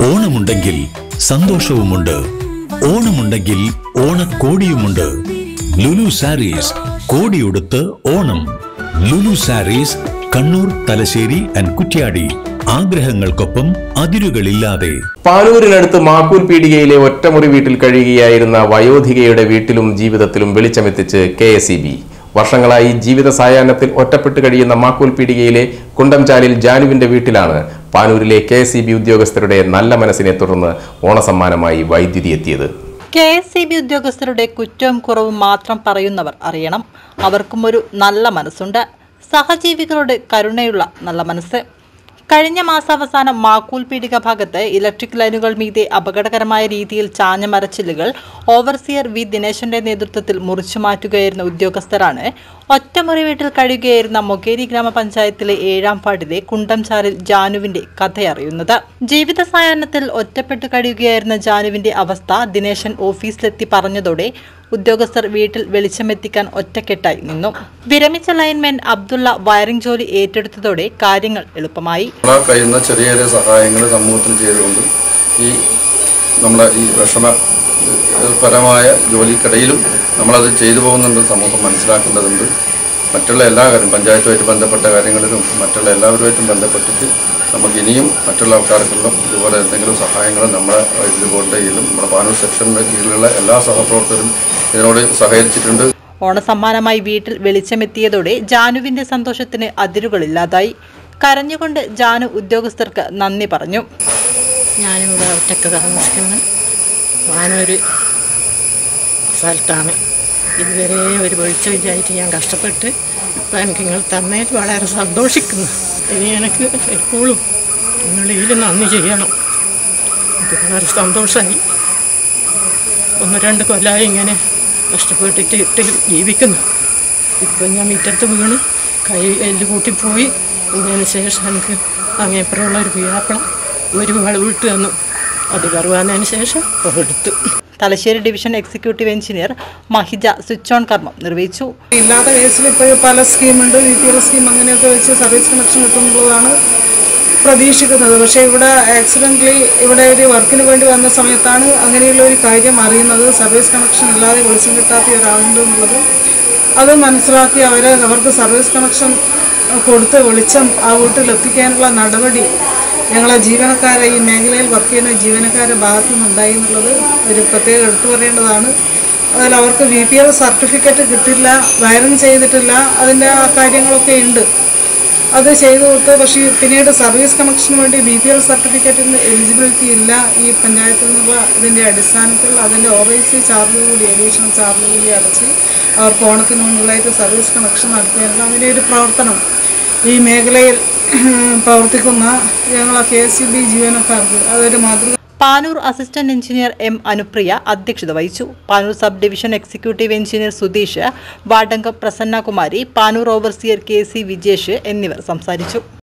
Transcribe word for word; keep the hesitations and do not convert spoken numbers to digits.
ഓണമുണ്ടെങ്കിൽ സന്തോഷവുമുണ്ട്. ഓണമുണ്ടെങ്കിൽ ഓണക്കോടിയുമുണ്ട്. ലുലു സാരീസ് കോടിയുടുത്ത് ഓണം. ലുലു സാരീസ് കണ്ണൂർ, തലശ്ശേരി ആൻഡ് കുറ്റ്യാടി. ആഗ്രഹങ്ങൾക്കൊപ്പം അതിരുകളില്ലാതെ. പാനൂരിനടുത്ത് മാക്കൂൽ പീടികയിലെ ഒറ്റമുറി വീട്ടിൽ കഴിയുകയായിരുന്ന വയോധികയുടെ വീട്ടിലും ജീവിതത്തിലും വെളിച്ചമെത്തിച്ച് കെ എസ് ഇ ബി. വർഷങ്ങളായി ജീവിത സായാഹ്നത്തിൽ ഒറ്റപ്പെട്ട് കഴിയുന്ന മാക്കൂൽ പീടികയിലെ കുണ്ടംചാലിൽ ജാനുവിന്റെ വീട്ടിലാണ് പാനൂരിലെ കെ എസ് ഇ ബി ഉദ്യോഗസ്ഥരുടെ നല്ല മനസ്സിനെ തുടർന്ന് ഓണസമ്മാനമായി വൈദ്യുതി എത്തിയത്. കെ എസ് ഇ ബി ഉദ്യോഗസ്ഥരുടെ കുറ്റവും കുറവും മാത്രം പറയുന്നവർ അറിയണം. അവർക്കും ഒരു നല്ല മനസ്സുണ്ട്. സഹജീവികളുടെ കരുണയുള്ള നല്ല മനസ്സ്. കഴിഞ്ഞ മാസാവസാനം മാക്കൂൽ പീടിക ഭാഗത്ത് ഇലക്ട്രിക് ലൈനുകൾ മീതെ അപകടകരമായ രീതിയിൽ ചാഞ്ഞ മരച്ചില്ലുകൾ ഓവർസിയർ വി ദിനേശന്റെ നേതൃത്വത്തിൽ മുറിച്ചു മാറ്റുകയായിരുന്ന ഉദ്യോഗസ്ഥരാണ് ഒറ്റമുറി വീട്ടിൽ കഴിയുകയായിരുന്ന മൊകേരി ഗ്രാമപഞ്ചായത്തിലെ ഏഴാം വാർഡിലെ കുണ്ടംചാലിൽ ജാനുവിന്റെ കഥയറിയുന്നത്. ജീവിത സായാഹ്നത്തിൽ ഒറ്റപ്പെട്ട് കഴിയുകയായിരുന്ന ജാനുവിന്റെ അവസ്ഥ ദിനേശൻ ഓഫീസിലെത്തി പറഞ്ഞതോടെ ഉദ്യോഗസ്ഥർ വീട്ടിൽ വെളിച്ചമെത്തിക്കാൻ ഒറ്റക്കെട്ടായി നിന്നു. വിരമിച്ച ലൈൻമാൻ അബ്ദുള്ള വയറിംഗ് ജോലി ഏറ്റെടുത്തതോടെ കാര്യങ്ങൾ എളുപ്പമായി. കഴിയുന്ന ചെറിയ ചെറിയ സഹായങ്ങൾ സമൂഹത്തിന് ചെയ്തുകൊണ്ട് ഈ നമ്മുടെ ഈ വിഷമപരമായ ജോലിക്കിടയിലും നമ്മളത് ചെയ്തു പോകുന്നുണ്ട്. സമൂഹം മനസ്സിലാക്കേണ്ടതുണ്ട്. മറ്റുള്ള എല്ലാ കാര്യം പഞ്ചായത്തുമായിട്ട് ബന്ധപ്പെട്ട കാര്യങ്ങളിലും മറ്റുള്ള എല്ലാവരുമായിട്ടും ബന്ധപ്പെട്ടിട്ട് നമുക്ക് ഇനിയും മറ്റുള്ള ആൾക്കാർക്കുള്ള ഇതുപോലെ എന്തെങ്കിലും സഹായങ്ങൾ നമ്മുടെ ഇതുപോലെ നമ്മുടെ പാനൂർ സെക്ഷൻ്റെ കീഴിലുള്ള എല്ലാ സഹപ്രവർത്തകരും ഇതിനോട് സഹകരിച്ചിട്ടുണ്ട്. ഓണസമ്മാനമായി വീട്ടിൽ വെളിച്ചമെത്തിയതോടെ ജാനുവിന്റെ സന്തോഷത്തിന് അതിരുകളില്ലാതായി. കരഞ്ഞുകൊണ്ട് ജാനു ഉദ്യോഗസ്ഥർക്ക് നന്ദി പറഞ്ഞു. ഞാനിവിടെ ഒറ്റക്ക് താമസിക്കുന്ന പാനൂര് സ്ഥലത്താണ്. ഇതുവരെ ഒരു വെളിച്ചമില്ലായിട്ട് ഞാൻ കഷ്ടപ്പെട്ട് ഇപ്പം എനിക്ക് നിങ്ങൾ തന്നതിൽ വളരെ സന്തോഷിക്കുന്നു. ഇനി എനിക്ക് എപ്പോഴും നിങ്ങളുടെ ഇതിൽ നന്ദി ചെയ്യണം. എനിക്ക് വളരെ സന്തോഷമായി. ഒന്ന് രണ്ട് കൊല്ലമായി ഇങ്ങനെ കഷ്ടപ്പെട്ടിട്ട് ഇട്ട് ജീവിക്കുന്നു. ഇപ്പം ഞാൻ മുറ്റത്ത് വീണ് കൈ എല്ല് കൂട്ടിപ്പോയി. അതിന് ശേഷം എനിക്ക് അങ്ങേപ്പുറമുള്ള ഒരു വ്യാപ്പളം ഒരു വിട്ട് തന്നു. അത് കറുവാന്നതിന് ശേഷം എടുത്തു. Thalassery division executive engineer Mahija switch on കർമ്മം നിർവഹിച്ചു. ഇല്ലാത്ത കേസിൽ ഇപ്പോൾ പല സ്കീമുണ്ട്, ബി പി എൽ സ്കീം അങ്ങനെയൊക്കെ വെച്ച് സർവീസ് കണക്ഷൻ കിട്ടുന്നുള്ളതാണ് പ്രതീക്ഷിക്കുന്നത്. പക്ഷേ ഇവിടെ ആക്സിഡൻ്റലി ഇവിടെ ഒരു വർക്കിന് വേണ്ടി വന്ന സമയത്താണ് അങ്ങനെയുള്ള ഒരു കാര്യം അറിയുന്നത്. സർവീസ് കണക്ഷൻ ഇല്ലാതെ വെളിച്ചം കിട്ടാത്ത ഒരാളുണ്ട് എന്നുള്ളത്. അത് മനസ്സിലാക്കി അവരെ അവർക്ക് സർവീസ് കണക്ഷൻ കൊടുത്ത് വെളിച്ചം ആ വീട്ടിലെത്തിക്കാനുള്ള നടപടി ഞങ്ങളെ ജീവനക്കാരെ ഈ മേഖലയിൽ വർക്ക് ചെയ്യുന്ന ജീവനക്കാരുടെ ഭാഗത്തു നിന്നുണ്ടായി എന്നുള്ളത് ഒരു പ്രത്യേകം എടുത്തു പറയേണ്ടതാണ്. അതിൽ അവർക്ക് ബി പി എൽ സർട്ടിഫിക്കറ്റ് കിട്ടില്ല, വയറിങ് ചെയ്തിട്ടില്ല, അതിൻ്റെ ആ കാര്യങ്ങളൊക്കെ ഉണ്ട്. അത് ചെയ്തു കൊടുത്ത് പക്ഷേ പിന്നീട് സർവീസ് കണക്ഷന് വേണ്ടി ബി പി എൽ സർട്ടിഫിക്കറ്റിന് എലിജിബിലിറ്റി ഇല്ല ഈ പഞ്ചായത്തിൽ നിന്നുള്ള ഇതിൻ്റെ അടിസ്ഥാനത്തിൽ അതിൻ്റെ ഒ വൈ സി ചാർജ് കൂടി അഡീഷണൽ ചാർജ് കൂടി അടച്ച് അവർക്ക് ഓണത്തിന് മുന്നിലായിട്ട് സർവീസ് കണക്ഷൻ നടത്തിയായിരുന്നു. അങ്ങനെ ഒരു പ്രവർത്തനം ഈ മേഖലയിൽ പ്രവർത്തിക്കുന്ന ഞങ്ങളെ കെ എസ് ഇ ബി ജീവനക്കാർക്ക് അതൊരു മാതൃക. Panoor assistant engineer M Anupriya അധ്യക്ഷത വഹിച്ചു. Panoor sub division executive engineer Sudheesh, വാർഡംഗം Prasannakumari, Panoor overseer K C Vijesh എന്നിവർ സംസാരിച്ചു.